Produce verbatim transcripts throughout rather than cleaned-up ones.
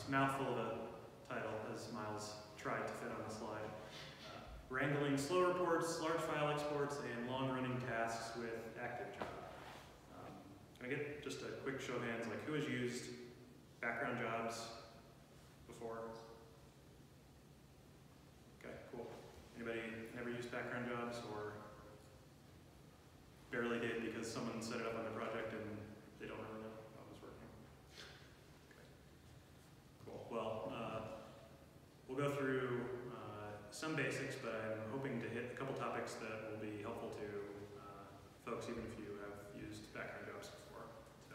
it's a mouthful of a title, as Miles tried to fit on the slide. Uh, Wrangling slow reports, large file exports, and long-running tasks with ActiveJob. Um, can I get just a quick show of hands, like who has used background jobs before? Okay, cool. Anybody never used background jobs or barely did because someone set it up on the project and they don't really know how it was working? Okay. Cool. Well, uh, we'll go through uh, some basics, but I'm hoping to hit a couple topics that will be helpful to uh, folks, even if you have used background jobs before. So,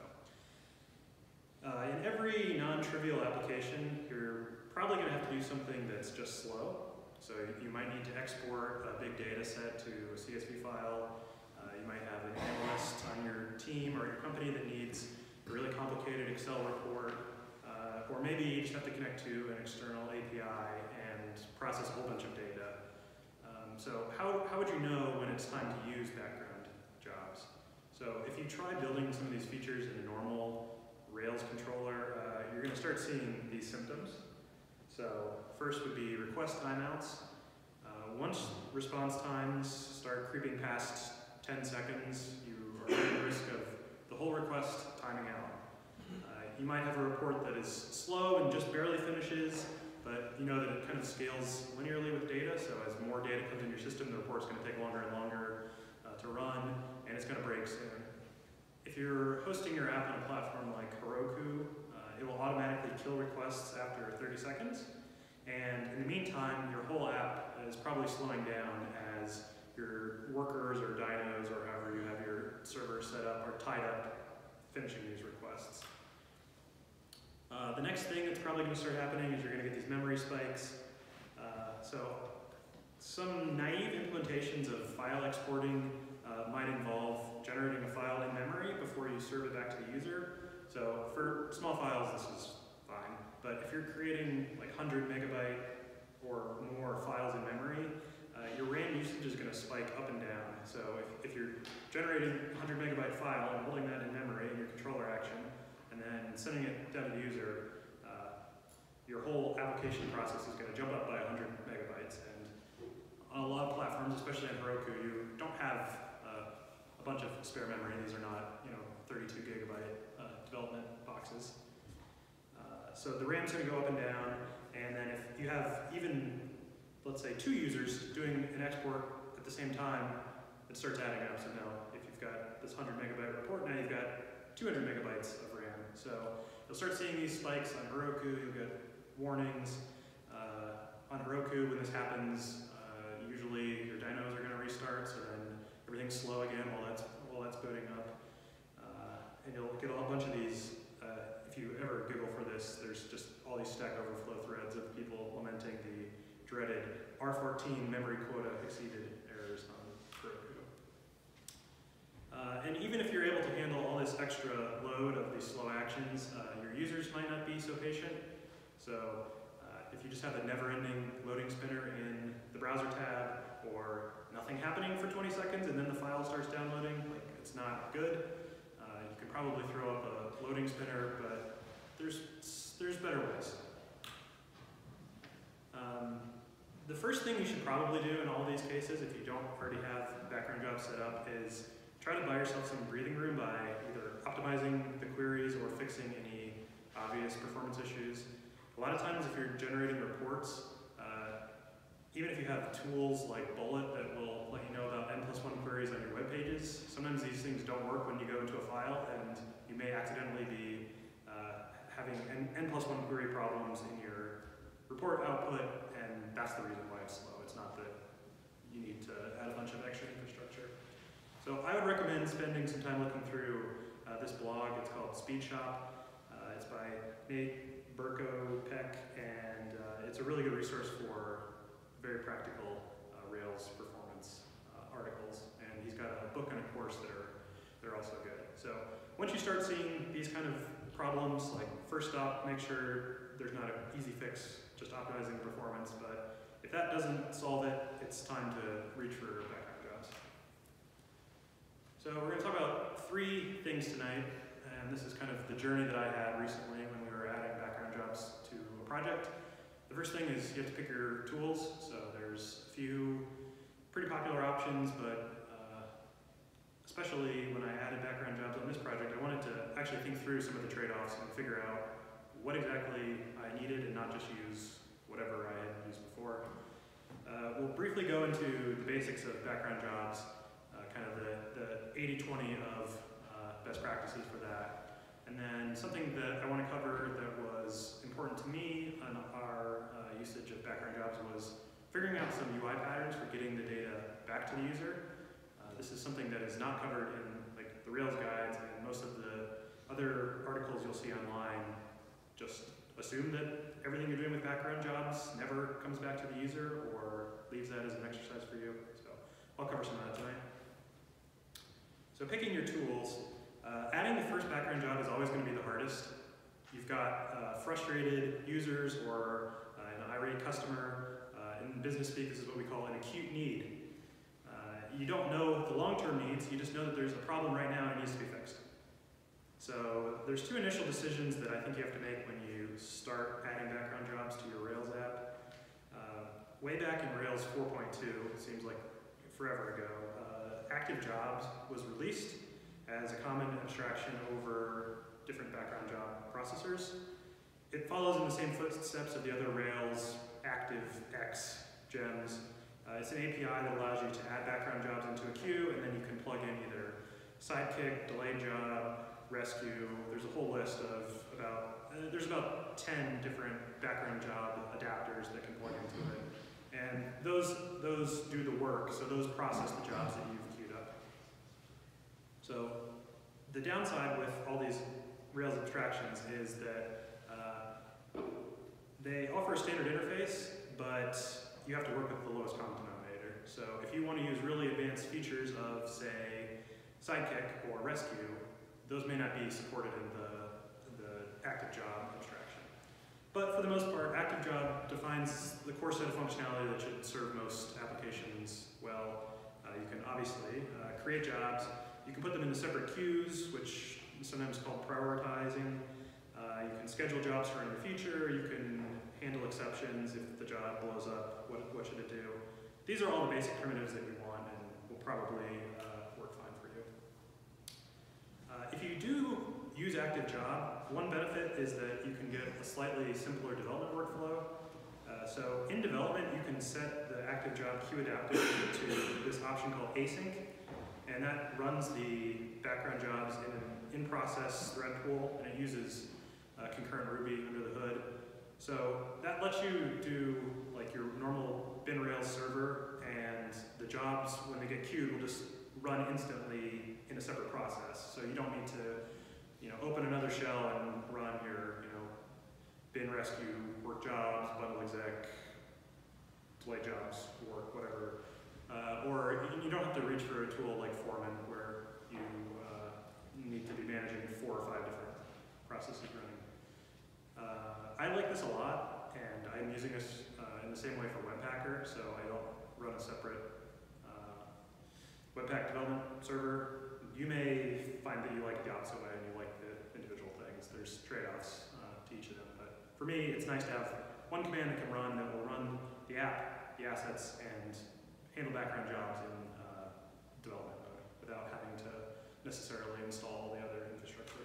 uh, in every non-trivial application, you're probably going to have to do something that's just slow. So you might need to export a big data set to a C S V file. Uh, you might have an analyst on your team or your company that needs a really complicated Excel report. Uh, or maybe you just have to connect to an external A P I and process a whole bunch of data. Um, so how, how would you know when it's time to use background jobs? So if you try building some of these features in a normal Rails controller, uh, you're going to start seeing these symptoms. So first would be request timeouts. Uh, once response times start creeping past ten seconds, you are at risk of the whole request timing out. Uh, you might have a report that is slow and just barely finishes, but you know that it kind of scales linearly with data, so as more data comes in your system, the report's going to take longer and longer uh, to run, and it's going to break soon. If you're hosting your app on a platform like Heroku, uh, it will automatically kill requests after thirty seconds, and in the meantime, your whole app is probably slowing down as your workers or dynos or however you have your server set up are tied up finishing these requests. Uh, the next thing that's probably going to start happening is you're going to get these memory spikes. Uh, so some naive implementations of file exporting uh, might involve generating a file in memory before you serve it back to the user. So for small files, this is fine. But if you're creating like one hundred megabyte or more files in memory, uh, your RAM usage is going to spike up and down. So if, if you're generating a one hundred megabyte file and holding that in memory in your controller action, and then sending it down to the user, uh, your whole application process is going to jump up by one hundred megabytes. And on a lot of platforms, especially on Heroku, you don't have uh, a bunch of spare memory. These are not, you know, thirty-two gigabyte uh, development boxes. Uh, so the RAM's going to go up and down, and then if you have even, let's say, two users doing an export at the same time, it starts adding up. So now, if you've got this one hundred megabyte report, now you've got two hundred megabytes of RAM. So you'll start seeing these spikes on Heroku. You'll get warnings uh, on Heroku when this happens. Uh, usually your dynos are going to restart, so then everything's slow again while that's while that's booting up. Uh, and you'll get a whole bunch of these. Uh, if you ever Google for this, there's just all these Stack Overflow threads of people lamenting the dreaded R fourteen memory quota exceeded errors on Heroku. Uh, and even if you're able to handle all this extra load of these slow actions, uh, your users might not be so patient. So uh, if you just have a never-ending loading spinner in the browser tab, or nothing happening for twenty seconds and then the file starts downloading, like it's not good. Uh, you could probably throw up a loading spinner, but there's, there's better ways. Um, the first thing you should probably do in all these cases, if you don't already have background jobs set up, is try to buy yourself some breathing room by either optimizing the queries or fixing any obvious performance issues. A lot of times if you're generating reports, uh, even if you have tools like Bullet that will let you know about n plus one queries on your web pages, sometimes these things don't work when you go into a file, and you may accidentally be uh, having n, n plus one query problems in your report output, and that's the reason why it's slow. It's not that you need to add a bunch of extra infrastructure. So I would recommend spending some time looking through uh, this blog. It's called Speed Shop. Uh, it's by Nate Burko Peck, and uh, it's a really good resource for very practical uh, Rails performance uh, articles. And he's got a book and a course that are they're also good. So once you start seeing these kind of problems, like first stop, make sure there's not an easy fix, just optimizing performance. But if that doesn't solve it, it's time to reach for background jobs. So we're going to talk about three things tonight, and this is kind of the journey that I had recently when we were adding background jobs jobs to a project. The first thing is you have to pick your tools. So there's a few pretty popular options, but uh, especially when I added background jobs on this project, I wanted to actually think through some of the trade-offs and figure out what exactly I needed and not just use whatever I had used before. Uh, we'll briefly go into the basics of background jobs, uh, kind of the, the eighty twenty of uh, best practices for that. And then something that I want to cover that was important to me on our uh, usage of background jobs was figuring out some U I patterns for getting the data back to the user. Uh, this is something that is not covered in like the Rails guides, and most of the other articles you'll see online just assume that everything you're doing with background jobs never comes back to the user or leaves that as an exercise for you. So I'll cover some of that tonight. So picking your tools, uh, adding the first background job is always going to be the hardest. You've got uh, frustrated users or uh, an irate customer. Uh, in business speak, this is what we call an acute need. Uh, you don't know the long-term needs, you just know that there's a problem right now and it needs to be fixed. So there's two initial decisions that I think you have to make when you start adding background jobs to your Rails app. Uh, way back in Rails four point two, it seems like forever ago, uh, ActiveJob was released as a common abstraction over different background job processors. It follows in the same footsteps of the other Rails ActiveX gems. Uh, it's an A P I that allows you to add background jobs into a queue, and then you can plug in either sidekick, delayed job, rescue. There's a whole list of about, uh, there's about ten different background job adapters that can plug into it. And those, those do the work, so those process the jobs that you've queued up. So the downside with all these Rails abstractions is that uh, they offer a standard interface, but you have to work with the lowest common denominator. So if you want to use really advanced features of, say, sidekick or rescue, those may not be supported in the, the ActiveJob abstraction. But for the most part, ActiveJob defines the core set of functionality that should serve most applications well. Uh, you can obviously uh, create jobs. You can put them into separate queues, which is sometimes called prioritizing. Uh, you can schedule jobs for in the future. You can handle exceptions if the job blows up. What, what should it do? These are all the basic primitives that we want and will probably uh, work fine for you. Uh, if you do use ActiveJob, one benefit is that you can get a slightly simpler development workflow. Uh, so in development, you can set the ActiveJob queue adapter to this option called async, and that runs the background jobs in an in-process thread pool, and it uses uh, concurrent Ruby under the hood. So that lets you do like your normal bin Rails server, and the jobs, when they get queued, will just run instantly in a separate process. So you don't need to, you know, open another shell and run your, you know, bin rescue work jobs, bundle exec, delay jobs, work, whatever. Uh, or you don't have to reach for a tool like Foreman where you uh, need to be managing four or five different processes running. Uh, I like this a lot, and I'm using this uh, in the same way for Webpacker, so I don't run a separate uh, Webpack development server. You may find that you like it the opposite way and you like the individual things. There's trade-offs uh, to each of them, but for me, it's nice to have one command that can run that will run the app, the assets, and handle background jobs in uh, development mode without having to necessarily install all the other infrastructure.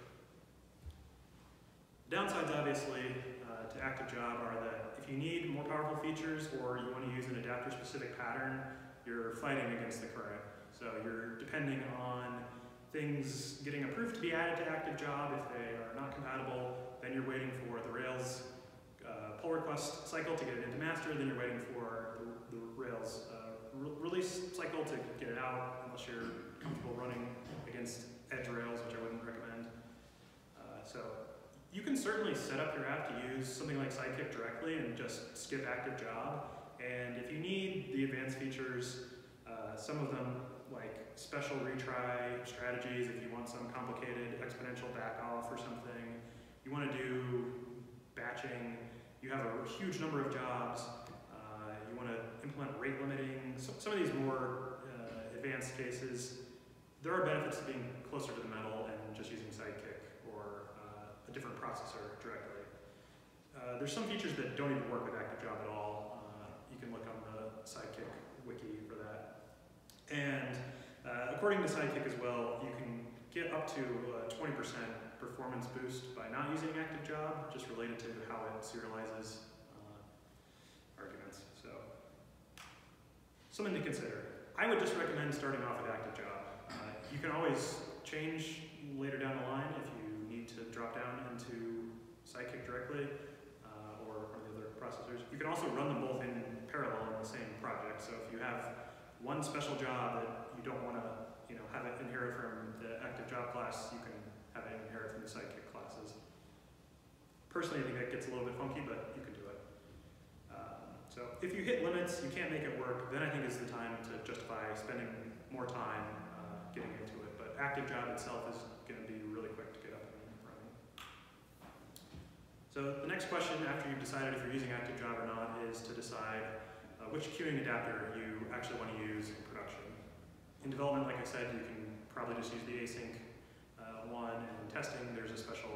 Downsides, obviously, uh, to ActiveJob are that if you need more powerful features or you want to use an adapter-specific pattern, you're fighting against the current. So you're depending on things getting approved to be added to ActiveJob. If they are not compatible, then you're waiting for the Rails uh, pull request cycle to get it into master, then you're waiting for the, the Rails uh, re release cycle to get it out, unless you're comfortable running against edge Rails, which I wouldn't recommend. Uh, so you can certainly set up your app to use something like Sidekick directly and just skip ActiveJob. And if you need the advanced features, uh, some of them like special retry strategies, if you want some complicated exponential backoff or something, you want to do batching, you have a huge number of jobs, uh, you want to implement rate limiting, so, some of these more uh, advanced cases, there are benefits to being closer to the metal and just using Sidekick or uh, a different processor directly. Uh, there's some features that don't even work with ActiveJob at all. Uh, you can look on the Sidekick wiki for that. And uh, according to Sidekick as well, you can get up to a twenty percent performance boost by not using ActiveJob, just related to how it serializes uh, arguments. So, something to consider. I would just recommend starting off with ActiveJob. Uh, you can always change later down the line if you need to drop down into Sidekick directly uh, or one of the other processors. You can also run them both in parallel in the same project. So if you have one special job that you don't want to, you know, have it inherit from the ActiveJob class, you can have it inherit from the Sidekick classes. Personally, I think that gets a little bit funky, but you can do it. Um, so if you hit limits, you can't make it work, then I think is the time to justify spending more time uh, getting into it. But ActiveJob itself is going to be really quick to get up and running. So the next question after you've decided if you're using ActiveJob or not is to decide uh, which queuing adapter you actually want to use in production. In development, like I said, you can probably just use the async uh, one, and in testing there's a special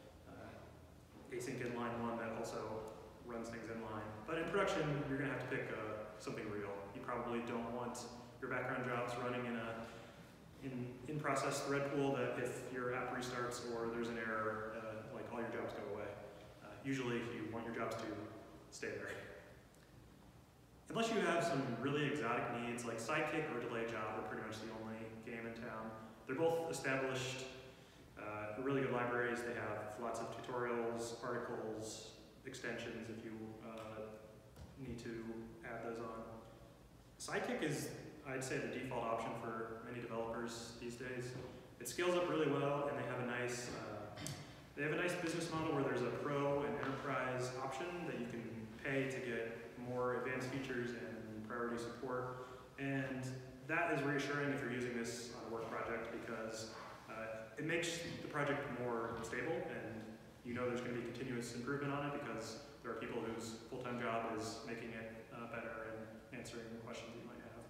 uh, async inline one that also runs things inline. But in production, you're going to have to pick uh, something real. You probably don't want your background jobs running in a in, in process thread pool that if your app restarts or there's an error, uh, like all your jobs go away. Uh, usually you want your jobs to stay there. Unless you have some really exotic needs, like Sidekick or DelayJob are pretty much the only game in town. They're both established, uh, really good libraries. They have lots of tutorials, articles, extensions if you uh, need to add those on. Sidekick is, I'd say, the default option for many developers these days. It scales up really well, and they have a nice uh, they have a nice business model where there's a pro and enterprise option that you can pay to get more advanced features and priority support. And that is reassuring if you're using this on a work project because uh, it makes the project more stable, and you know there's going to be continuous improvement on it because there are people whose full-time job is making it uh, better and answering questions you might have.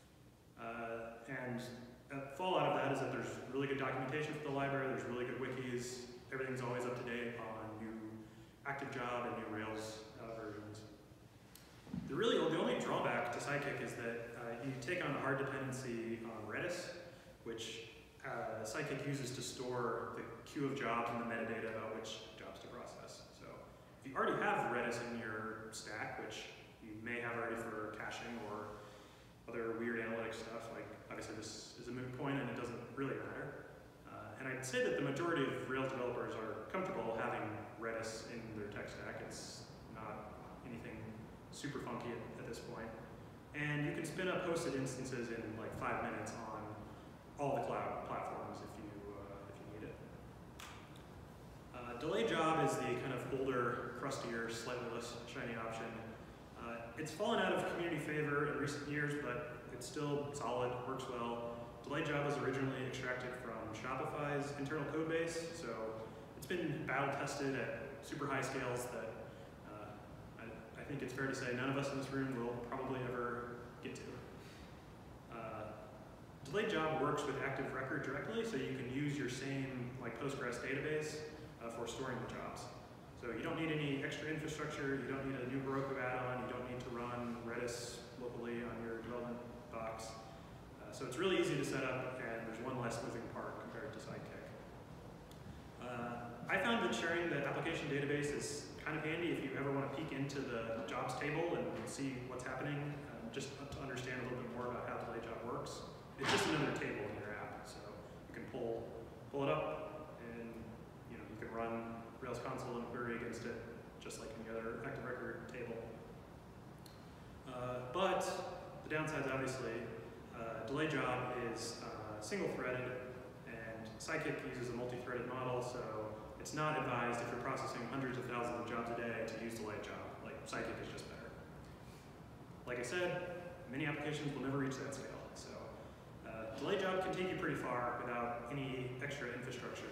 Uh, and a fallout of that is that there's really good documentation for the library, there's really good wikis, everything's always up to date on new ActiveJob and new Rails uh, versions. The, really, the only drawback to Sidekick is that uh, you take on a hard dependency on Redis, which uh, Sidekick uses to store the queue of jobs and the metadata about which jobs to process. So if you already have Redis in your stack, which you may have already for caching or other weird analytic stuff, like obviously this is a moot point and it doesn't really matter. Uh, and I'd say that the majority of Rails developers are comfortable having Redis in their tech stack. It's not anything super funky at, at this point. And you can spin up hosted instances in like five minutes on all the cloud platforms if you, uh, if you need it. Uh, DelayJob is the kind of older, crustier, slightly less shiny option. Uh, it's fallen out of community favor in recent years, but it's still solid, works well. DelayJob was originally extracted from Shopify's internal code base, so it's been battle tested at super high scales that uh, I, I think it's fair to say none of us in this room will probably ever get to. Uh, DelayJob works with Active Record directly, so you can use your same like Postgres database uh, for storing the jobs. So you don't need any extra infrastructure, you don't need a new Heroku add-on, you don't need to run Redis locally on your development box. Uh, so it's really easy to set up, and there's one less moving part compared to Sidekick. Uh, I found that sharing the application database is kind of handy if you ever want to peek into the jobs table and see what's happening, um, just to understand a little bit more about how DelayJob works. It's just another table in your app, so you can pull, pull it up, and you know you can run Rails console and query against it, just like any other Active Record table. Uh, but the downsides, obviously, uh, DelayJob is uh, single-threaded, and Sidekick uses a multi-threaded model, so it's not advised if you're processing hundreds of thousands of jobs a day to use DelayJob. Like, Sidekick is just better. Like I said, many applications will never reach that scale, so uh, DelayJob can take you pretty far without any extra infrastructure.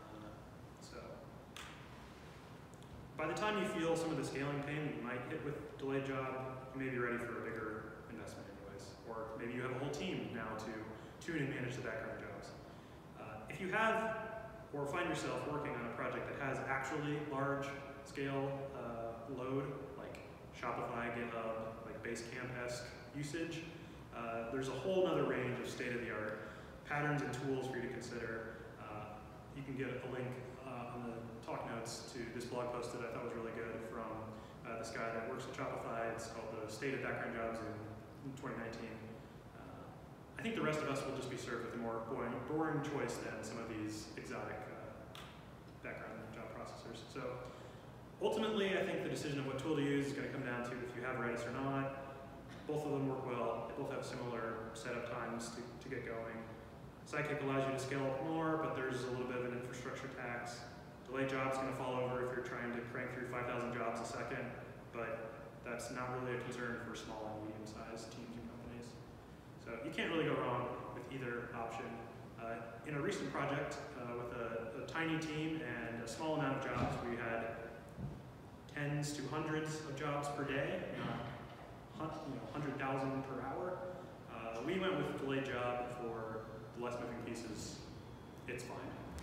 By the time you feel some of the scaling pain that you might hit with DelayJob, you may be ready for a bigger investment anyways. Or maybe you have a whole team now to tune and manage the background jobs. Uh, if you have or find yourself working on a project that has actually large scale uh, load, like Shopify, GitHub, like Basecamp-esque usage. Uh, there's a whole other range of state-of-the-art patterns and tools for you to consider. Uh, you can get a link uh, on the talk notes to this blog post that I thought was really good from uh, this guy that works at Shopify. It's called The State of Background Jobs in, in twenty nineteen. Uh, I think the rest of us will just be served with a more boring, boring choice than some of these exotic uh, background job processors. So ultimately, I think the decision of what tool to use is going to come down to if you have Redis or not. Both of them work well. They both have similar setup times to, to get going. Sidekick allows you to scale up more, but there's a little bit of an infrastructure tax. Delayed job's going to fall over if you're trying to crank through five thousand jobs a second, but that's not really a concern for small and medium-sized teams and companies. So you can't really go wrong with either option. Uh, in a recent project uh, with a, a tiny team and a small amount of jobs, we had tens to hundreds of jobs per day, not you know, one hundred thousand per hour. Uh, we went with delayed job for the less moving pieces. It's fine.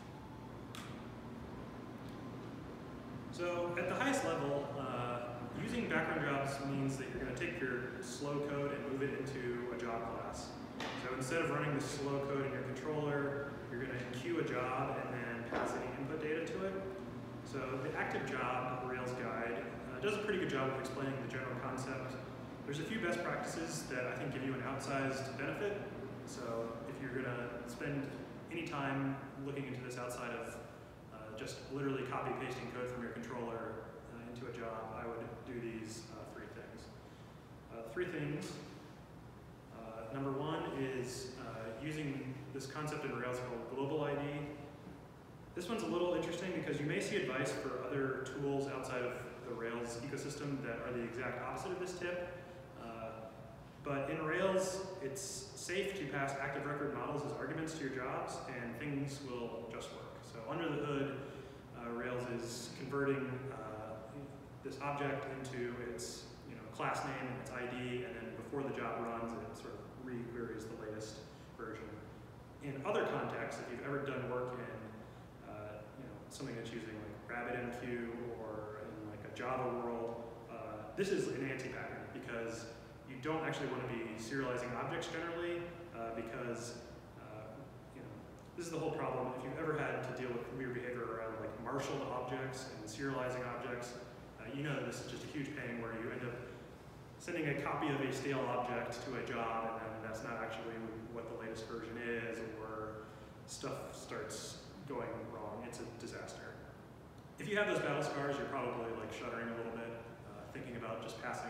So at the highest level, uh, using background jobs means that you're going to take your slow code and move it into a job class. So instead of running the slow code in your controller, you're going to queue a job and then pass any input data to it. So the ActiveJob Rails guide uh, does a pretty good job of explaining the general concept. There's a few best practices that I think give you an outsized benefit. So if you're going to spend any time looking into this outside of uh, just literally copy pasting code from your controller uh, into a job, I would do these uh, three things. Uh, three things. Uh, number one is uh, using this concept in Rails called global I D. This one's a little interesting because you may see advice for other tools outside of the Rails ecosystem that are the exact opposite of this tip. But in Rails, it's safe to pass active record models as arguments to your jobs, and things will just work. So under the hood, uh, Rails is converting uh, this object into its you know, class name and its I D, and then before the job runs, it sort of re-queries the latest version. In other contexts, if you've ever done work in uh, you know, something that's using like RabbitMQ or in like a Java world, uh, this is an anti-pattern because you don't actually want to be serializing objects generally uh, because uh, you know, this is the whole problem. If you've ever had to deal with weird behavior around like marshaled objects and serializing objects, uh, you know that this is just a huge pain where you end up sending a copy of a stale object to a job and then that's not actually what the latest version is, or stuff starts going wrong. It's a disaster. If you have those battle scars, you're probably like shuddering a little bit, uh, thinking about just passing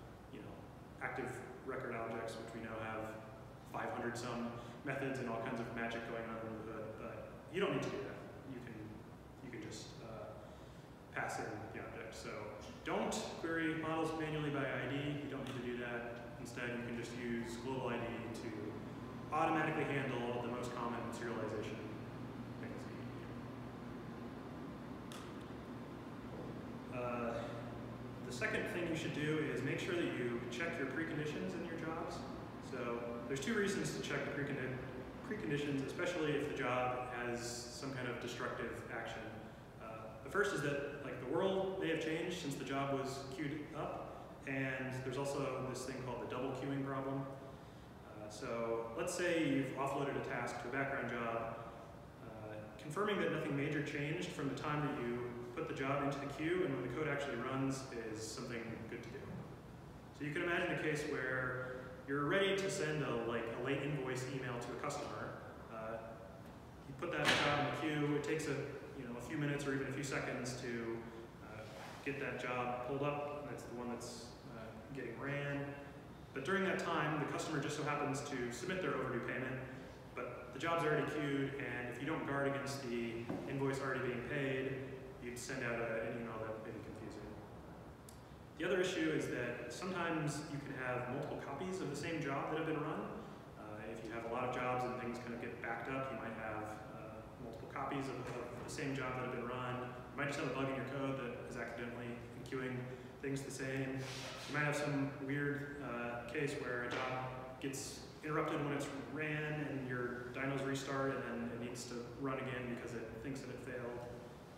active record objects, which we know have five hundred some methods and all kinds of magic going on under the hood, but you don't need to do that. You can, you can just uh, pass in the object. So don't query models manually by I D. You don't need to do that. Instead, you can just use global I D to automatically handle the most common serialization things that you need to do. Uh, The second thing you should do is make sure that you check your preconditions in your jobs. So there's two reasons to check the precondi preconditions, especially if the job has some kind of destructive action. Uh, the first is that like the world may have changed since the job was queued up, and there's also this thing called the double queuing problem. Uh, so let's say you've offloaded a task to a background job, uh, confirming that nothing major changed from the time that you put the job into the queue and when the code actually runs is something good to do. So you can imagine a case where you're ready to send a, like, a late invoice email to a customer. Uh, you put that job in the queue. It takes a, you know, a few minutes or even a few seconds to uh, get that job pulled up. That's the one that's uh, getting ran. But during that time, the customer just so happens to submit their overdue payment, but the job's already queued, and if you don't guard against the invoice already being paid, you'd send out a, an email that may be confusing. The other issue is that sometimes you can have multiple copies of the same job that have been run. Uh, if you have a lot of jobs and things kind of get backed up, you might have uh, multiple copies of, of the same job that have been run. You might just have a bug in your code that is accidentally queuing things the same. You might have some weird uh, case where a job gets interrupted when it's ran and your dynos restart and then it needs to run again because it thinks that it failed.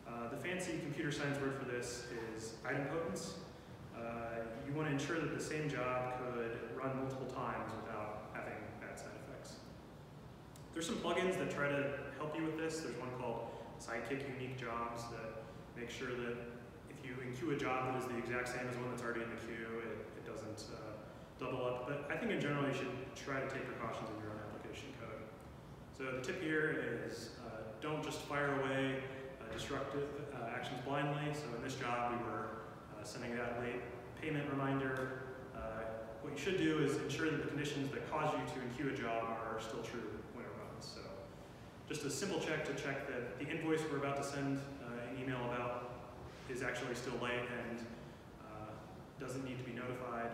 Uh, the fancy computer science word for this is idempotence. Uh, you want to ensure that the same job could run multiple times without having bad side effects. There's some plugins that try to help you with this. There's one called Sidekick Unique Jobs that makes sure that if you enqueue a job that is the exact same as one that's already in the queue, it, it doesn't uh, double up. But I think in general you should try to take precautions in your own application code. So the tip here is uh, don't just fire away uh, destructive uh, actions blindly. So in this job we were uh, sending that late payment reminder. Uh, what you should do is ensure that the conditions that cause you to enqueue a job are still true when it runs. So just a simple check to check that the invoice we're about to send uh, an email about is actually still late and uh, doesn't need to be notified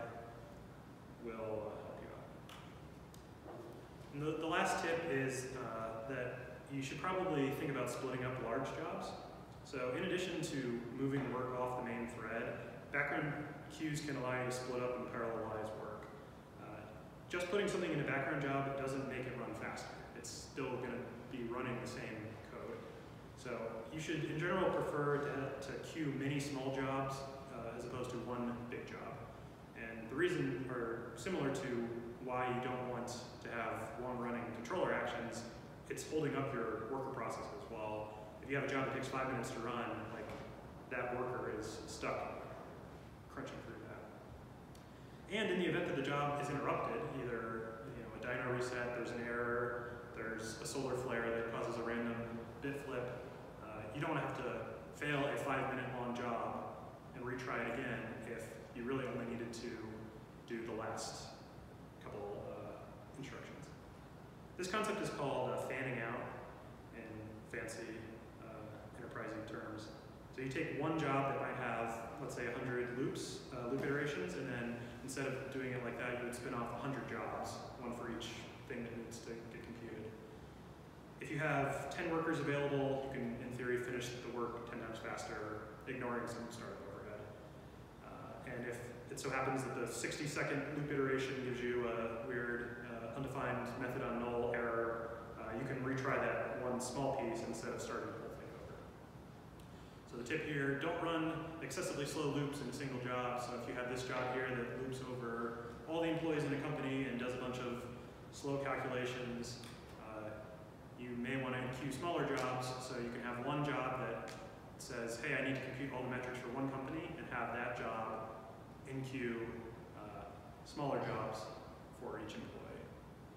will uh, help you out. And the, the last tip is uh, that you should probably think about splitting up large jobs. So in addition to moving work off the main thread, background queues can allow you to split up and parallelize work. Uh, just putting something in a background job doesn't make it run faster. It's still going to be running the same code. So you should, in general, prefer to, to queue many small jobs uh, as opposed to one big job. And the reason are similar to why you don't want to have long-running controller actions. It's holding up your worker processes. While if you have a job that takes five minutes to run, like that worker is stuck crunching through that. And in the event that the job is interrupted, either you know, a dyno reset, there's an error, there's a solar flare that causes a random bit flip, uh, you don't have to fail a five minute long job and retry it again if you really only needed to do the last couple uh, instructions. This concept is called uh, fanning out in fancy uh, enterprising terms. So you take one job that might have, let's say, one hundred loops, uh, loop iterations, and then instead of doing it like that, you would spin off one hundred jobs, one for each thing that needs to get computed. If you have ten workers available, you can, in theory, finish the work ten times faster, ignoring some startup overhead. Uh, and if it so happens that the sixty second loop iteration gives you a weird, uh, undefined method on null error, uh, you can retry that one small piece instead of starting the whole thing over. So the tip here, don't run excessively slow loops in a single job. So if you have this job here that loops over all the employees in a company and does a bunch of slow calculations, uh, you may want to enqueue smaller jobs so you can have one job that says, hey, I need to compute all the metrics for one company, and have that job enqueue uh, smaller jobs for each employee.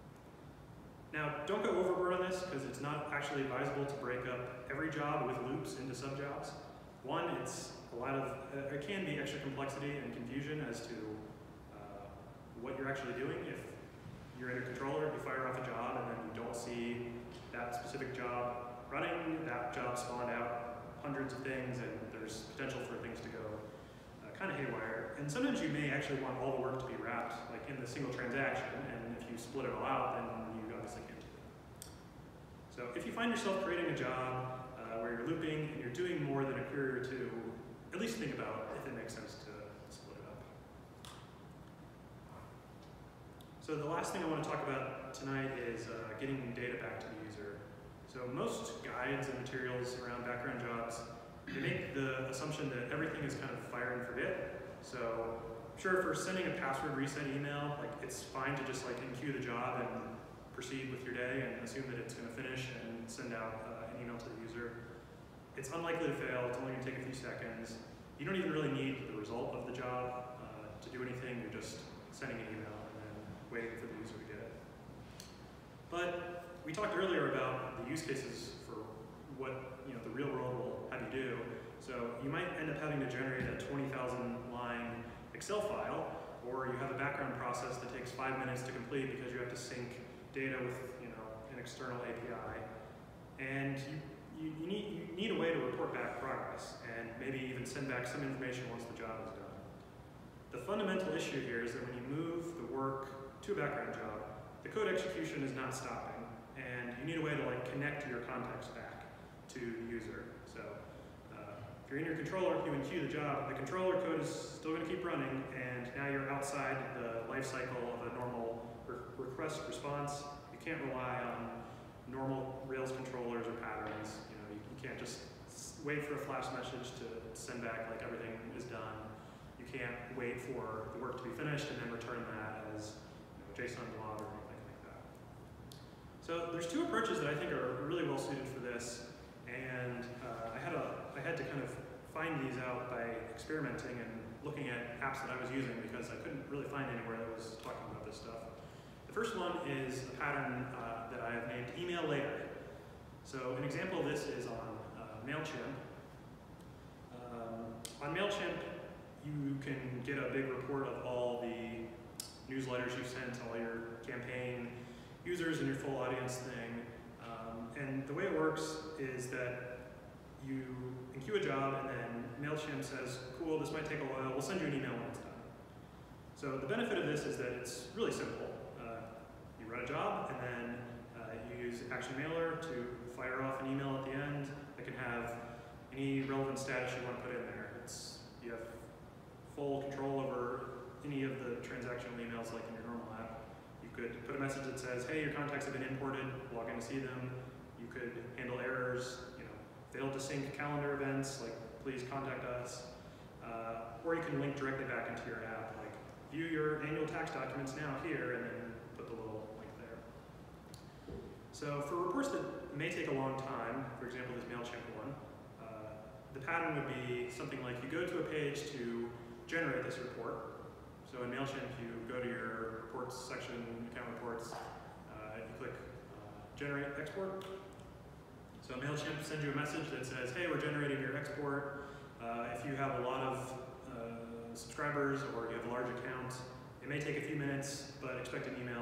Now, don't go overboard on this because it's not actually advisable to break up every job with loops into subjobs. One, it's a lot of, uh, it can be extra complexity and confusion as to uh, what you're actually doing. If you're in a controller, you fire off a job and then you don't see that specific job running, that job spawned out hundreds of things and there's potential for things to go uh, kind of haywire. And sometimes you may actually want all the work to be wrapped like in the single transaction, and if you split it all out, then you obviously can't do that. So if you find yourself creating a job uh, where you're looping and you're doing more than a query or two, at least think about if it makes sense to split it up. So the last thing I want to talk about tonight is uh, getting data back to the user. So most guides and materials around background jobs, they make the assumption that everything is kind of fire and forget. So sure, for sending a password reset email, like it's fine to just like enqueue the job and proceed with your day and assume that it's going to finish and send out uh, an email to the user. It's unlikely to fail. It's only going to take a few seconds. You don't even really need the result of the job uh, to do anything. You're just sending an email and then waiting for the user to get it. But we talked earlier about the use cases for what you know the real world will have you do. So you might end up having to generate a twenty thousand line Excel file, or you have a background process that takes five minutes to complete because you have to sync data with you know an external A P I, and you, you, you, need, you need a way to report back progress and maybe even send back some information once the job is done. The fundamental issue here is that when you move the work to a background job, the code execution is not stopping, and you need a way to like connect your context back to the user. So uh, if you're in your controller, you enqueue the job, the controller code is still going to keep running, and now you're outside the life cycle of a normal re request response. You can't rely on normal Rails controllers or patterns. You know, you, you can't just wait for a flash message to send back like everything is done. You can't wait for the work to be finished and then return that as you know, JSON blob or anything like that. So there's two approaches that I think are really well suited for this, and uh, I had a I had to kind of find these out by experimenting and looking at apps that I was using because I couldn't really find anywhere that was talking about this stuff. The first one is a pattern uh, that I have named email later. So an example of this is on uh, MailChimp. Um, on MailChimp, you can get a big report of all the newsletters you've sent, all your campaign users and your full audience thing. Um, and the way it works is that you queue a job and then MailChimp says, cool, this might take a while, we'll send you an email when it's done. So the benefit of this is that it's really simple. Uh, you run a job and then uh, you use Action Mailer to fire off an email at the end that can have any relevant status you want to put in there. It's, you have full control over any of the transactional emails like in your normal app. You could put a message that says, hey, your contacts have been imported, log in to see them. You could handle errors, you know, failed to sync calendar events, like please contact us. Uh, or you can link directly back into your app, like view your annual tax documents now here, and then put the little link there. So for reports that may take a long time, for example this MailChimp one, uh, the pattern would be something like you go to a page to generate this report. So in MailChimp you go to your reports section, account reports, uh, you click uh, generate export. So MailChimp sends you a message that says, hey, we're generating your export. Uh, if you have a lot of uh, subscribers or you have a large account, it may take a few minutes, but expect an email.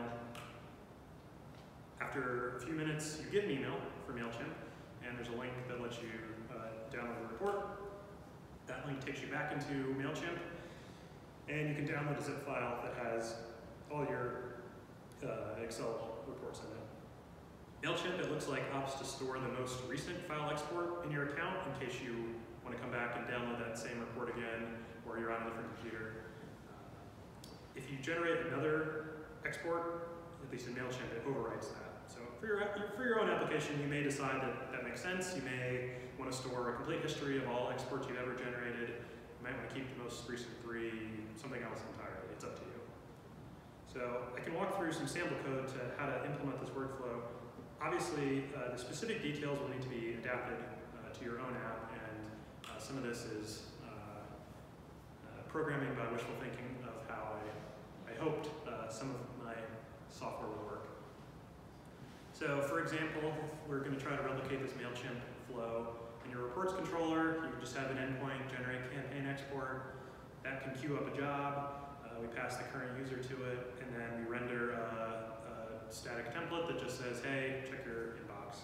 After a few minutes, you get an email from MailChimp, and there's a link that lets you uh, download the report. That link takes you back into MailChimp, and you can download a zip file that has all your uh, Excel reports in it. MailChimp, it looks like, opts to store the most recent file export in your account in case you want to come back and download that same report again, or you're on a different computer. If you generate another export, at least in MailChimp, it overwrites that. So for your, for your own application, you may decide that that makes sense. You may want to store a complete history of all exports you've ever generated. You might want to keep the most recent three, something else entirely. It's up to you. So I can walk through some sample code to how to implement this workflow. Obviously, uh, the specific details will need to be adapted uh, to your own app, and uh, some of this is uh, uh, programming by wishful thinking of how I, I hoped uh, some of my software would work. So for example, we're going to try to replicate this MailChimp flow. In your reports controller, you just have an endpoint, generate campaign export. That can queue up a job. Uh, we pass the current user to it, and then we render uh, static template that just says, hey, check your inbox.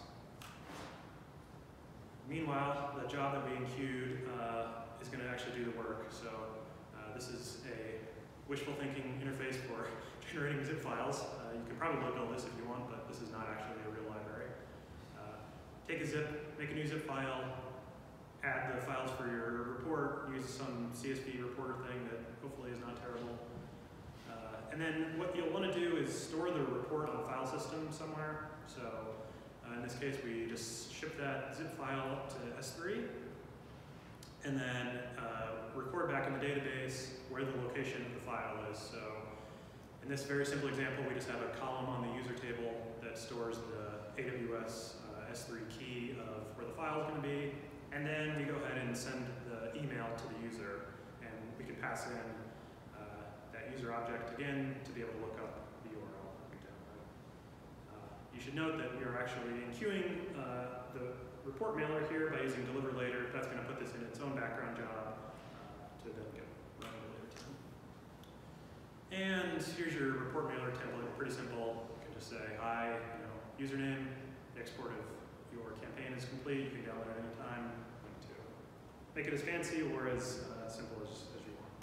Meanwhile, the job that we queued uh, is going to actually do the work. So uh, this is a wishful thinking interface for generating zip files. Uh, you can probably build this if you want, but this is not actually a real library. Uh, take a zip, make a new zip file, add the files for your report, use some C S V reporter thing that hopefully is not terrible. And then what you'll want to do is store the report on a file system somewhere. So uh, in this case, we just ship that zip file up to S three, and then uh, record back in the database where the location of the file is. So in this very simple example, we just have a column on the user table that stores the A W S uh, S three key of where the file is going to be, and then we go ahead and send the email to the user, and we can pass in user object again to be able to look up the U R L that we downloaded. Uh, you should note that we are actually enqueuing uh, the report mailer here by using deliver later. That's going to put this in its own background job uh, to then get run at a later time. And here's your report mailer template. Pretty simple. You can just say hi, you know, username, the export of your campaign is complete. You can download it anytime. Link to make it as fancy or as uh, simple as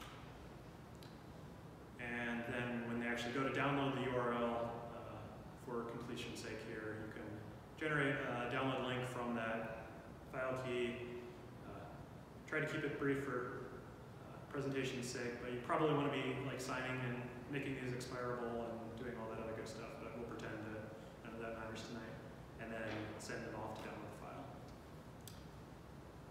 And then when they actually go to download the U R L, uh, for completion's sake here, you can generate a download link from that file key. Uh, try to keep it brief for uh, presentation's sake, but you probably want to be like signing and making these expirable and doing all that other good stuff, but we'll pretend that none of that matters tonight. And then send them off to download the file.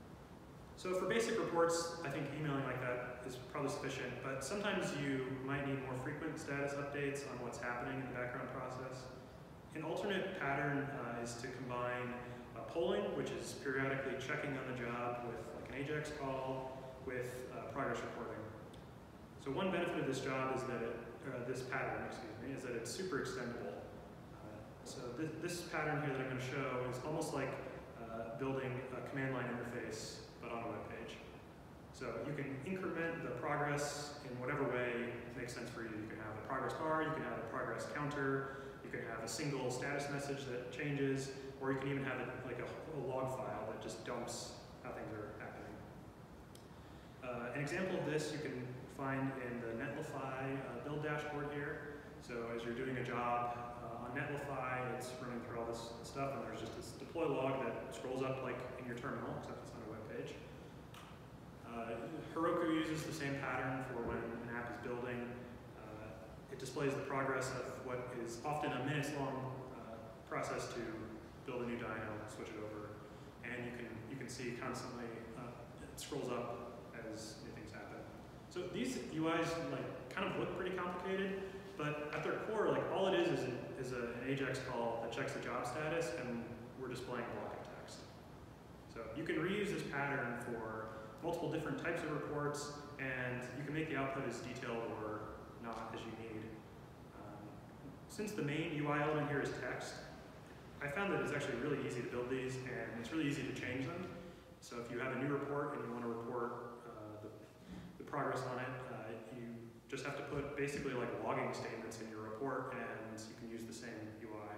So for basic reports, I think emailing like that is probably sufficient, but sometimes you might need more frequent status updates on what's happening in the background process. An alternate pattern uh, is to combine uh, polling, which is periodically checking on the job with like an AJAX call, with uh, progress reporting. So one benefit of this job is that it, uh, this pattern, excuse me, is that it's super extendable. Uh, so this, this pattern here that I'm going to show is almost like uh, building a command line interface, but on a web page. So you can increment the progress in whatever way makes sense for you. You can have a progress bar, you can have a progress counter, you can have a single status message that changes, or you can even have it like a, a log file that just dumps how things are happening. Uh, an example of this you can find in the Netlify uh, build dashboard here. So as you're doing a job uh, on Netlify, it's running through all this stuff, and there's just this deploy log that scrolls up like in your terminal, except it's on a web page. Uh, Heroku uses the same pattern for when an app is building. Uh, it displays the progress of what is often a minutes-long uh, process to build a new dyno, switch it over, and you can you can see constantly uh, it scrolls up as new things happen. So these U Is like kind of look pretty complicated, but at their core, like all it is is, is a, an AJAX call that checks the job status, and we're displaying a block of text. So you can reuse this pattern for multiple different types of reports, and you can make the output as detailed or not as you need. Um, since the main U I element here is text, I found that it's actually really easy to build these, and it's really easy to change them. So if you have a new report and you want to report uh, the, the progress on it, uh, you just have to put basically like logging statements in your report, and you can use the same U I.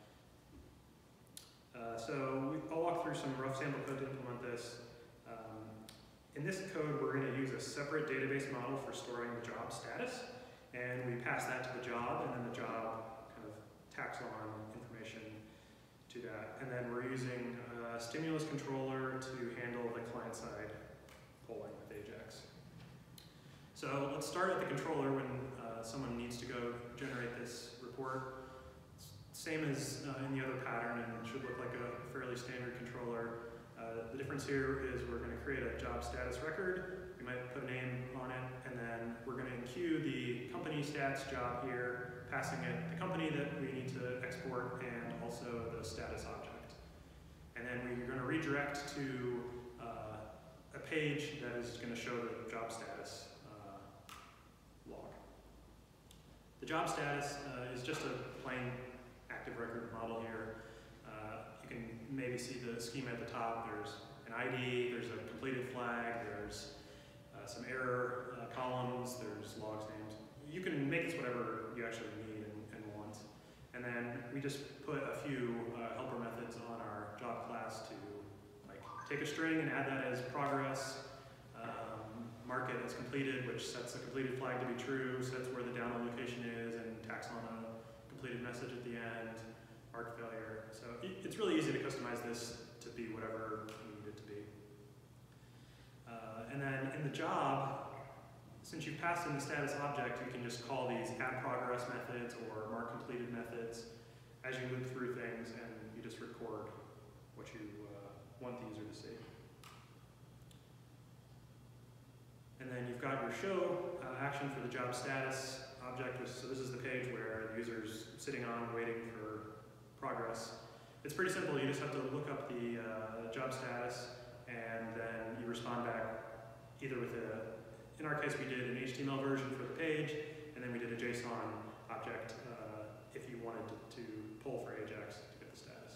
Uh, so we, I'll walk through some rough sample code to implement this. Um, in this code, we're going to use a separate database model for storing the job status, and we pass that to the job, and then the job kind of tacks on information to that. And then we're using a stimulus controller to handle the client-side polling with AJAX. So let's start at the controller when uh, someone needs to go generate this report. Same as uh, in the other pattern, and it should look like a fairly standard controller. Uh, the difference here is we're going to create a job status record. We might put a name on it, and then we're going to enqueue the company stats job here, passing it the company that we need to export and also the status object. And then we're going to redirect to uh, a page that is going to show the job status uh, log. The job status uh, is just a plain active record model here. Uh, you can maybe see the schema at the top. There's an I D, there's a completed flag, there's uh, some error uh, columns, there's logs names. You can make this whatever you actually need and, and want. And then we just put a few uh, helper methods on our job class to like take a string and add that as progress, um, mark it as completed, which sets the completed flag to be true, sets where the download location is, and tacks on a completed message at the end, mark failure. So it's really easy to customize this to be whatever you need it to be. Uh, and then in the job, since you've passed in the status object, you can just call these add progress methods or mark completed methods as you loop through things, and you just record what you uh, want the user to see. And then you've got your show uh, action for the job status object. So this is the page where the user's sitting on waiting for progress. It's pretty simple. You just have to look up the uh, job status, and then you respond back either with a, in our case we did an H T M L version for the page, and then we did a JSON object uh, if you wanted to, to poll for AJAX to get the status.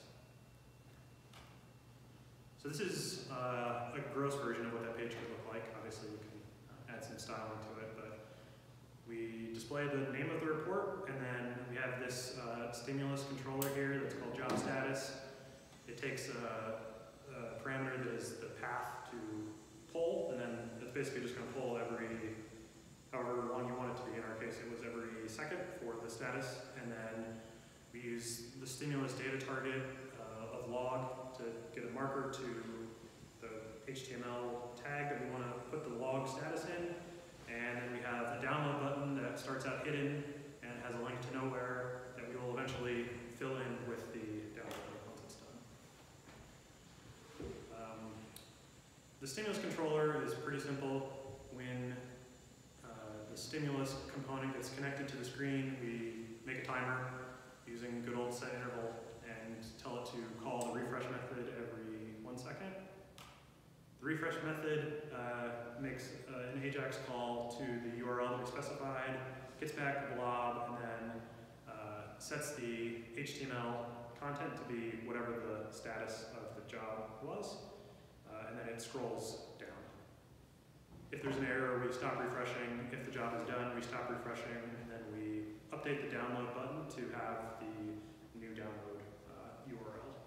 So this is uh, a gross version of what that page could look like. Obviously we can add some styling to it, but we display the name of the report, and then we have this uh, stimulus controller here that's called job status. It takes a, a parameter that is the path to poll, and then it's basically just going to poll every, however long you want it to be. In our case, it was every second for the status, and then we use the stimulus data target uh, of log to get a marker to the H T M L tag that we want to put the log status in. And then we have a download button that starts out hidden and has a link to nowhere that we will eventually fill in with the download link once it's done. Um, the stimulus controller is pretty simple. When uh, the stimulus component gets connected to the screen, we make a timer using good old set interval and tell it to call the refresh method every one second. The refresh method uh, makes uh, an AJAX call to the U R L that we specified, gets back the blob, and then uh, sets the H T M L content to be whatever the status of the job was, uh, and then it scrolls down. If there's an error, we stop refreshing. If the job is done, we stop refreshing, and then we update the download button to have the new download uh, U R L.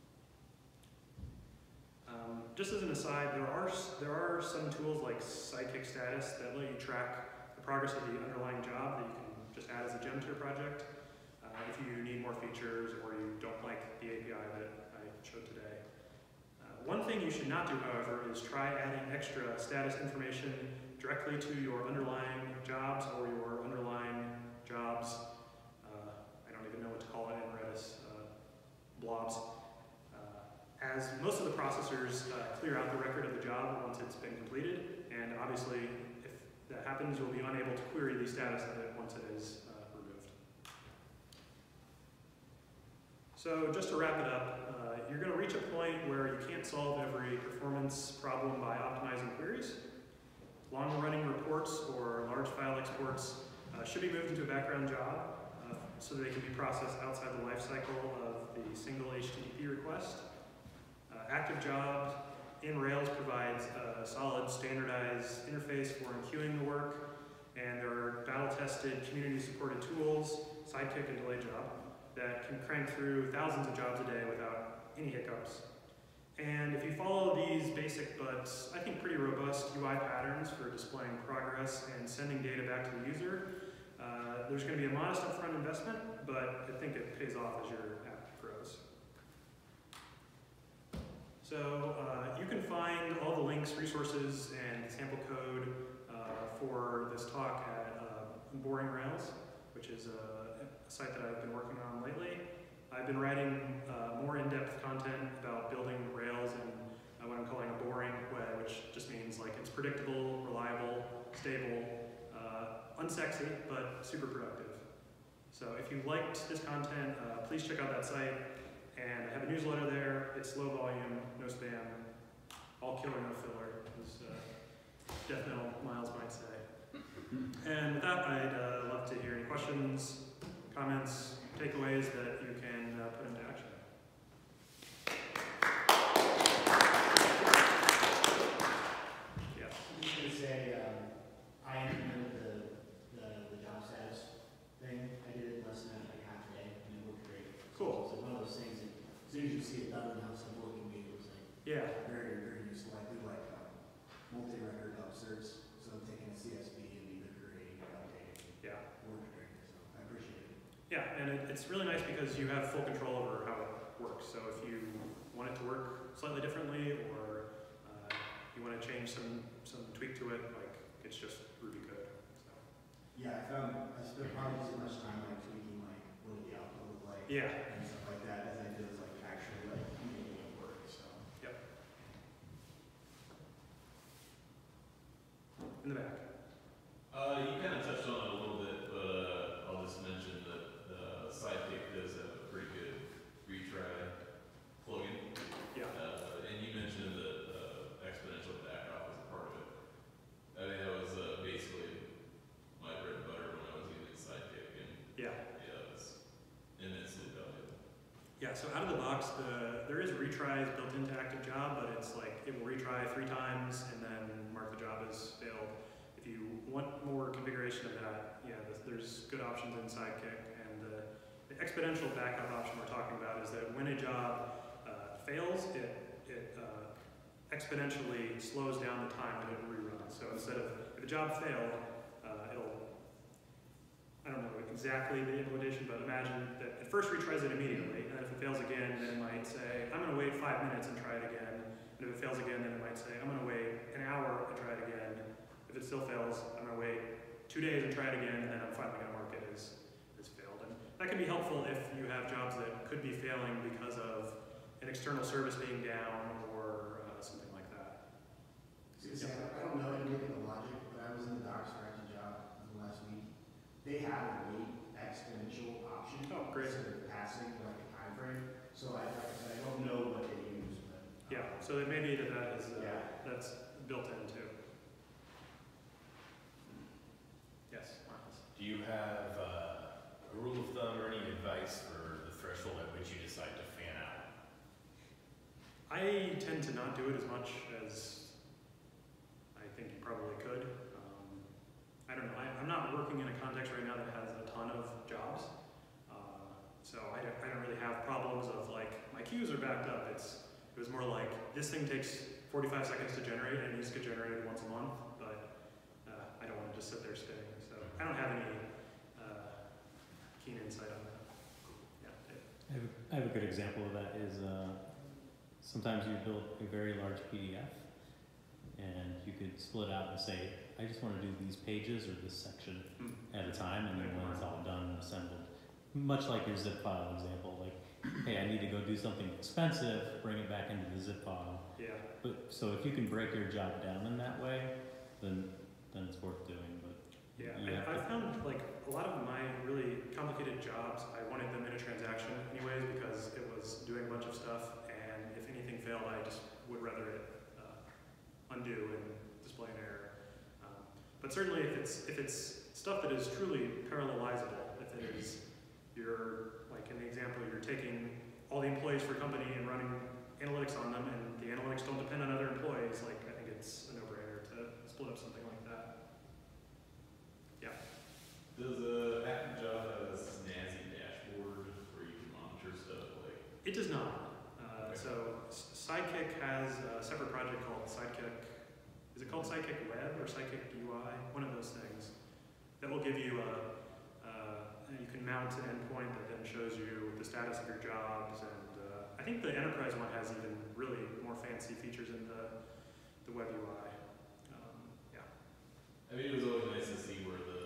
Um, just as an aside, there are, there are some tools like Sidekick Status that let you track the progress of the underlying job that you can just add as a gem to your project. Uh, if you need more features or you don't like the A P I that I showed today. Uh, one thing you should not do, however, is try adding extra status information directly to your underlying jobs or your underlying jobs. Uh, I don't even know what to call it in Redis, uh, blobs. As most of the processors uh, clear out the record of the job once it's been completed, and obviously if that happens, you'll be unable to query the status of it once it is uh, removed. So just to wrap it up, uh, you're going to reach a point where you can't solve every performance problem by optimizing queries. Long-running reports or large file exports uh, should be moved into a background job uh, so that they can be processed outside the lifecycle of the single H T T P request. Uh, ActiveJob in Rails provides a solid, standardized interface for enqueuing the work, and there are battle-tested, community-supported tools, Sidekick and DelayJob, that can crank through thousands of jobs a day without any hiccups. And if you follow these basic but I think pretty robust U I patterns for displaying progress and sending data back to the user, uh, there's going to be a modest upfront investment, but I think it pays off as your app grows. So uh, you can find all the links, resources, and sample code uh, for this talk at uh, Boring Rails, which is a, a site that I've been working on lately. I've been writing uh, more in-depth content about building Rails in uh, what I'm calling a boring way, which just means like it's predictable, reliable, stable, uh, unsexy, but super productive. So if you liked this content, uh, please check out that site. And I have a newsletter there. It's low volume, no spam, all killer, no filler, as uh, Death Metal Miles might say. And with that, I'd uh, love to hear any questions, comments, takeaways that you can uh, put into action. Yeah. I'm just going to say, um, I implemented the, the, the job status thing. I did it in less than like half a day, and it worked great. Cool. So it's like one of those things that as soon as you see it done and how simple it can be, it was like Yeah. very, very useful. I do like um, multi-record upserts, so taking a C S V and either creating or updating. Yeah. Worked great, so I appreciate it. Yeah, and it, it's really nice because you have full control over how it works. So if you want it to work slightly differently, or uh, you want to change some some tweak to it, like it's just Ruby code. So. Yeah, I found I spent probably as much time like tweaking like what did the output look like. Yeah. And stuff like that as I did like actually like making it work. So. Yep. In the back. Uh, you kind of touched on it a little bit, but uh, I'll just mention that uh, Sidekick does have a pretty good retry plugin. Yeah. Uh, and you mentioned that uh, exponential backup was a part of it. I mean, that was uh, basically my bread and butter when I was using Sidekick, and Yeah. yeah, it was immensely valuable. Yeah, so out of the box, the there is retries built into ActiveJob, but it's like it will retry three times and then mark the job as failed. If you want more configuration of that, yeah, there's good options in Sidekick. And the, the exponential backup option we're talking about is that when a job uh, fails, it, it uh, exponentially slows down the time that it reruns. So instead of, if a job failed, uh, it'll, I don't know exactly the implementation, but imagine that it first retries it immediately, and if it fails again, then it might say, I'm going to wait five minutes and try it again. And if it fails again, then it might say, I'm going to wait an hour and try it again. If it still fails, I'm going to wait two days and try it again, and then I'm finally going to mark it as, as failed. And that can be helpful if you have jobs that could be failing because of an external service being down or uh, something like that. So, say, I don't know any of the logic, but I was in the docs for ActiveJob the last week. They have a rate exponential option. Oh, great. Instead of passing like a time frame. So I, like I said, I don't know what they use, but. um, Yeah, so it may be that that is, uh, Yeah. that's built in too. Yes, Marcus. Do you have uh, a rule of thumb or any advice for the threshold at which you decide to fan out? I tend to not do it as much as I think you probably could. Um, I don't know, I, I'm not working in a context right now that has a ton of jobs. Uh, so I don't, I don't really have problems of like, my queues are backed up. It's, it was more like, this thing takes forty-five seconds to generate and it needs to get generated once a month, but uh, I don't want to just sit there spinning. So I don't have any uh, keen insight on that. Yeah, Dave. I have, a, I have a good example of that is uh, sometimes you build a very large P D F and you could split out and say, I just want to do these pages or this section Hmm. at a time, and then when it's all done and assembled, much like your zip file example, like, hey, I need to go do something expensive, bring it back into the zip file. Yeah. But so if you can break your job down in that way, then then it's worth doing. But Yeah, you I, have I to- found like a lot of my really complicated jobs, I wanted them in a transaction anyways because it was doing a bunch of stuff, and if anything failed, I just would rather it uh, undo and display an error. Um, but certainly, if it's if it's stuff that is truly parallelizable, if it is you're like in the example, you're taking all the employees for a company and running analytics on them, and the analytics don't depend on other employees, like I think it's a no-brainer to split up something like that. Yeah. Does uh, ActiveJob have a snazzy dashboard where you can monitor stuff like? It does not. Uh, Okay. So S- Sidekick has a separate project called Sidekick. Is it called Sidekick Web or Sidekick U I? One of those things that will give you a. Uh, you can mount an endpoint that then shows you the status of your jobs, and uh, I think the enterprise one has even really more fancy features in the the web U I. Um, yeah. I mean, it was always nice to see where the,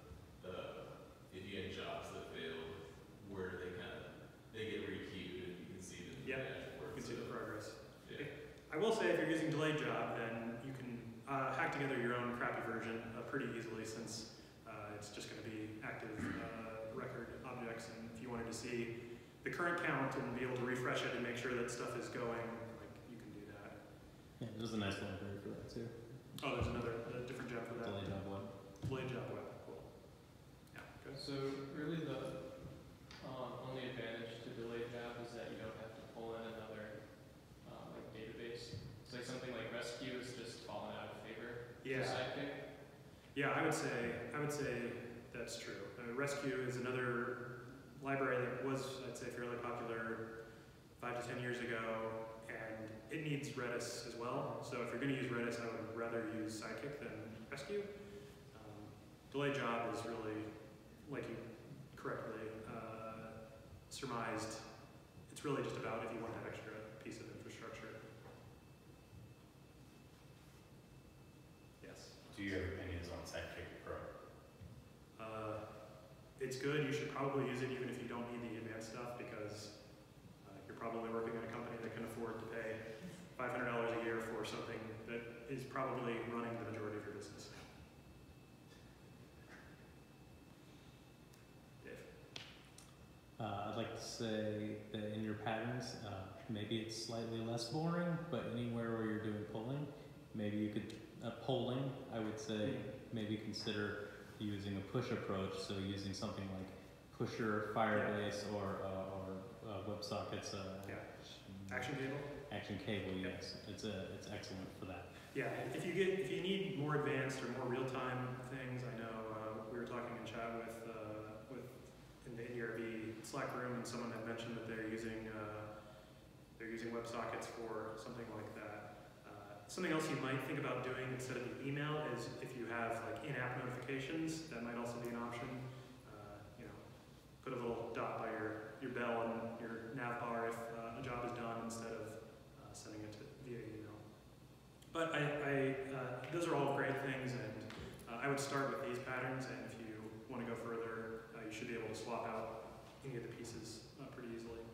uh, if you had jobs that failed, where they kind of, they get requeued and you can see them in Yeah, the dashboard. You can see the progress. Yeah. I will say if you're using delayed job, then you can uh, hack together your own crappy version uh, pretty easily, since uh, it's just going to be active uh, record objects. And if you wanted to see the current count and be able to refresh it and make sure that stuff is going, like you can do that. yeah, there's a nice library for that too. Oh, there's another a different job for that. Delay job web. Delayed job web. Cool. Yeah. Good. So really the um, only advantage to delayed job is that you don't have to pull in another um, like database. It's like something like rescue is just fallen out of favor. Yeah. For Sidekick. Yeah, I would say I would say that's true. Uh, Rescue is another library that was, I'd say, fairly popular five to ten years ago, and it needs Redis as well. So if you're going to use Redis, I would rather use Sidekick than Rescue. Um, Delayed job is really, like you correctly uh, surmised, it's really just about if you want that extra piece of infrastructure. Yes. Do you have opinions on Sidekick Pro? Uh, it's good. You should probably use it even if you don't need the advanced stuff, because uh, you're probably working at a company that can afford to pay five hundred dollars a year for something that is probably running the majority of your business. Dave? Uh, I'd like to say that in your patterns, uh, maybe it's slightly less boring, but anywhere where you're doing polling, maybe you could, uh, polling, I would say, maybe consider using a push approach, so using something like Pusher, Firebase, or, uh, or uh, WebSockets, uh, Yeah. Action cable? Action Cable, Yeah. yes, it's a, it's excellent for that. Yeah, if you get if you need more advanced or more real-time things, I know uh, we were talking in chat with uh, with in the Indy dot R B Slack room, and someone had mentioned that they're using uh, they're using WebSockets for something like that. Uh, something else you might think about doing instead of the email is if you have like in-app notifications, that might also be an option. Uh, you know, put a little dot by your your bell and your nav bar if uh, a job is done instead of uh, sending it to, via email. But I, I uh, those are all great things, and uh, I would start with these patterns, and if you want to go further, uh, you should be able to swap out any of the pieces uh, pretty easily.